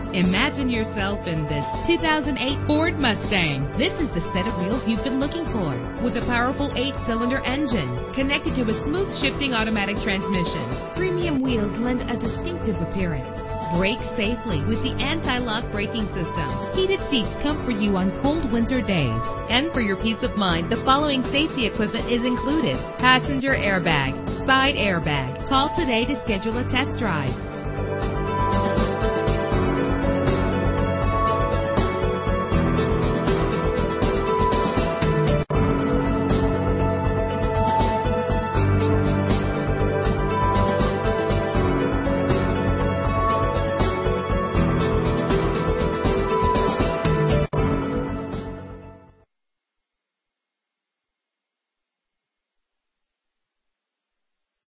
Imagine yourself in this 2008 Ford Mustang. This is the set of wheels you've been looking for, with a powerful 8-cylinder engine connected to a smooth shifting automatic transmission. Premium wheels lend a distinctive appearance. Brake safely with the anti-lock braking system. Heated seats comfort you on cold winter days. And for your peace of mind, the following safety equipment is included: passenger airbag, side airbag. Call today to schedule a test drive.